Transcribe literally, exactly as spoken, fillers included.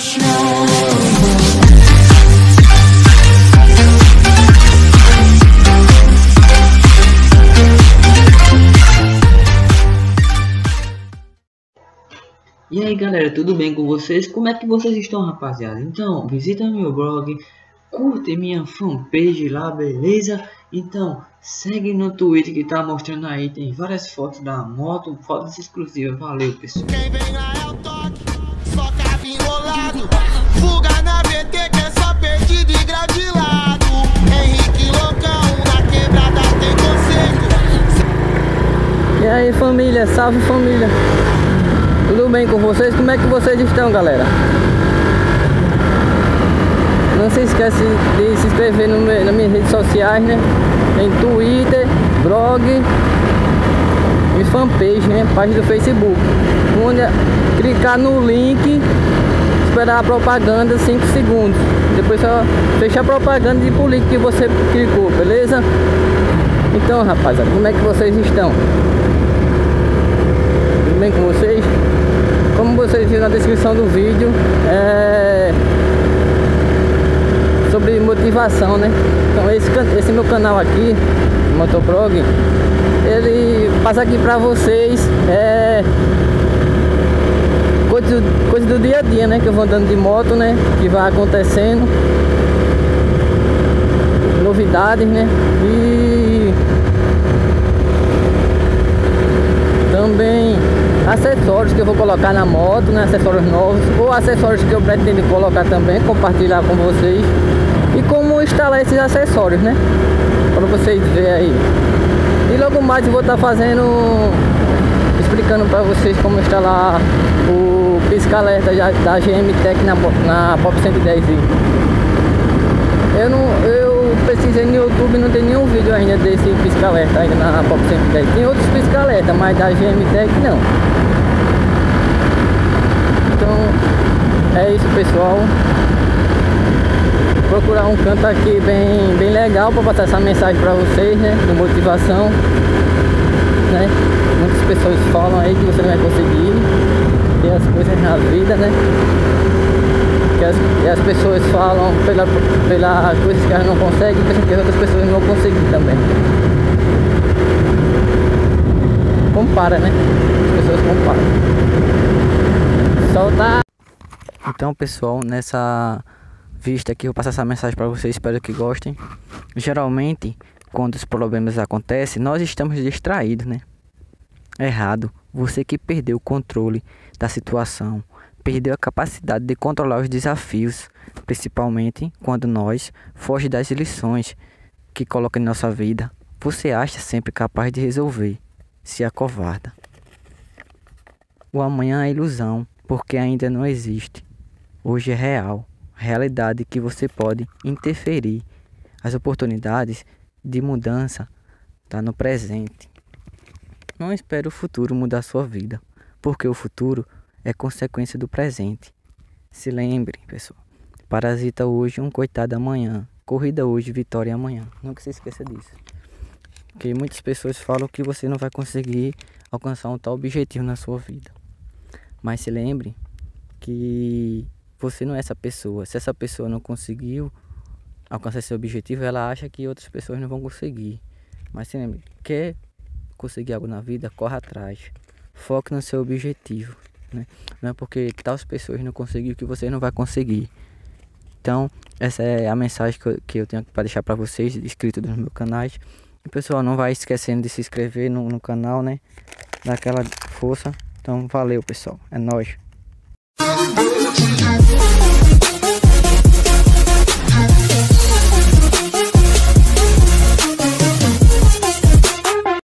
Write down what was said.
E aí galera, tudo bem com vocês? Como é que vocês estão, rapaziada? Então, visita meu blog, curte minha fanpage lá, beleza? Então, segue no Twitter que tá mostrando aí, tem várias fotos da moto, fotos exclusivas. Valeu, pessoal. Quem vem lá é o toque, só cabo enrolado. Fuga na B T que é só perdido e grau de lado. Henrique Loucão, na quebrada tem conceito. E aí família, salve família. Tudo bem com vocês? Como é que vocês estão, galera? Não se esquece de se inscrever no meu, nas minhas redes sociais, né? Tem Twitter, blog e fanpage, né? Página do Facebook. Onde clicar no link, esperar a propaganda cinco segundos. Depois só fechar a propaganda e ir pro link que você clicou, beleza? Então, rapaziada, como é que vocês estão? Tudo bem com vocês? Como vocês viram na descrição do vídeo, é sobre motivação, né? Então esse, esse meu canal aqui, Motoblog, ele passa aqui pra vocês é, coisa, coisa do dia a dia, né? Que eu vou andando de moto, né? Que vai acontecendo, novidades, né? E também acessórios que eu vou colocar na moto, né? Acessórios novos ou acessórios que eu pretendo colocar também, compartilhar com vocês e como instalar esses acessórios, né? Para vocês verem aí. E logo mais eu vou estar fazendo, explicando para vocês como instalar o pisca-alerta da G M Tech na, na Pop cento e dez i. Eu não, eu pesquisei no YouTube, não tem nenhum vídeo ainda desse pisca-alerta ainda na Pop cento e dez. Tem outros pisca-alerta, mas da G M Tech não. Então é isso, pessoal. Vou procurar um canto aqui bem, bem legal para passar essa mensagem para vocês, né? De motivação, né? Muitas pessoas falam aí que você não vai conseguir ter as coisas na vida, né? Que as, e as pessoas falam pela, pela coisas que elas não conseguem, pensam que as outras pessoas não vão conseguir também. Compara, né? As pessoas comparam. Solta. Então, pessoal, nessa vista aqui eu vou passar essa mensagem para vocês, espero que gostem. Geralmente, quando os problemas acontecem, nós estamos distraídos, né? Errado. Você que perdeu o controle da situação, perdeu a capacidade de controlar os desafios, principalmente quando nós fogem das lições que coloca em nossa vida. Você acha sempre capaz de resolver, se acovarda. O amanhã é ilusão, porque ainda não existe. Hoje é real, realidade que você pode interferir. As oportunidades de mudança estão no presente. Não espere o futuro mudar sua vida, porque o futuro é consequência do presente. Se lembre, pessoal, parasita hoje, um coitado amanhã. Corrida hoje, vitória amanhã. Nunca se esqueça disso. Porque muitas pessoas falam que você não vai conseguir alcançar um tal objetivo na sua vida. Mas se lembre que você não é essa pessoa. Se essa pessoa não conseguiu alcançar seu objetivo, ela acha que outras pessoas não vão conseguir. Mas se lembre, quer conseguir algo na vida, corra atrás. Foque no seu objetivo, né? Não é porque tais pessoas não conseguiram que você não vai conseguir. Então, essa é a mensagem que eu, que eu tenho para deixar para vocês, escrito nos meus canais. E pessoal, não vai esquecendo de se inscrever no, no canal, né? Dá aquela força. Então, valeu, pessoal. É nóis.